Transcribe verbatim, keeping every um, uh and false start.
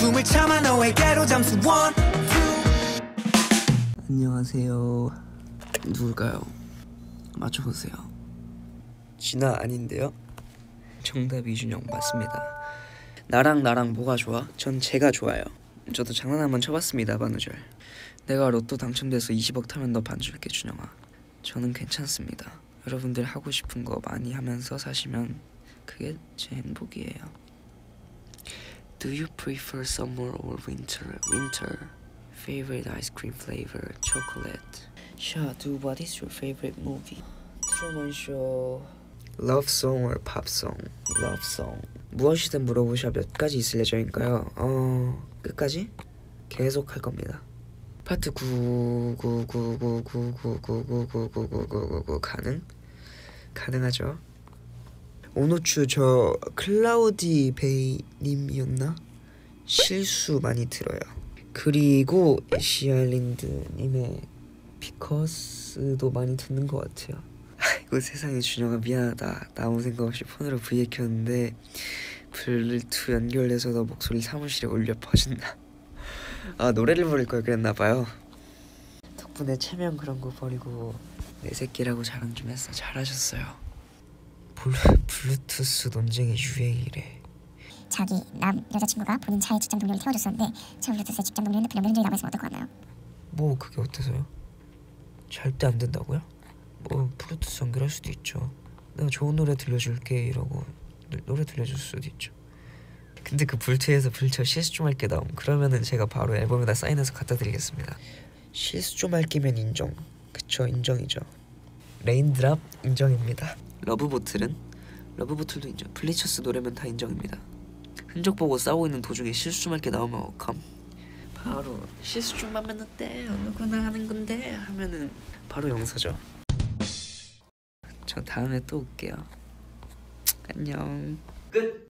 숨을 참아 너에게로 잠수 one 안녕하세요. 누굴까요? 맞춰보세요. 진아 아닌데요? 정답 이준영 맞습니다. 나랑 나랑 뭐가 좋아? 전 제가 좋아요. 저도 장난 한번 쳐봤습니다. 반우절. 내가 로또 당첨돼서 이십억 타면 너 반 줄게 준영아. 저는 괜찮습니다. 여러분들 하고 싶은 거 많이 하면서 사시면 그게 제 행복이에요. Do you prefer summer or winter? Winter. Favorite ice cream flavor? Chocolate. Shadu, what is your favorite movie? Truman Show. Love song or pop song? Love song. 무엇이든 물어보셔 몇 가지 있을 예정인가요? 어... 끝까지? 계속 할 겁니다. 파트 구 구 구 구 구 구 구 구 구 구 구 구 구 가능? 가능하죠. 오노추 저 클라우디 베이님이었나? 실수 많이 들어요. 그리고 시알린드님의 비커스도 많이 듣는 것 같아요. 아이고 세상에 준영아 미안하다. 나 아무 생각 없이 폰으로 브이에 켰는데 블루투 연결돼서 너 목소리 사무실에 울려 퍼진다. 아 노래를 부를 걸 그랬나봐요. 덕분에 체면 그런 거 버리고 내 새끼라고 자랑 좀 했어. 잘하셨어요. 블루, 블루투스 논쟁이 유행이래. 자기 남 여자친구가 본인 차에 직장 동료를 태워줬었는데 차 블루투스에 직장 동료 핸드폰 연결이 남아있으면 어떨 것 같나요? 뭐 그게 어때서요? 절대 안 된다고요? 뭐 블루투스 연결할 수도 있죠. 내가 좋은 노래 들려줄게 이러고 노래 들려줄 수도 있죠. 근데 그 불트에서 불쳐 실수 좀 할게 나옴. 그러면은 제가 바로 앨범에다 사인해서 갖다 드리겠습니다. 실수 좀 할게면 인정. 그쵸 인정이죠. 레인드랍 인정입니다. 러브보틀은? 러브보틀도 인정. 블리처스 노래면 다 인정입니다. 흔적 보고 싸우고 있는 도중에 실수 좀 할게 나오면 어감? 바로 실수 좀 하면 어때? 누구나 하는 건데 하면은 바로 용서죠. 저 다음에 또 올게요. 안녕. 끝.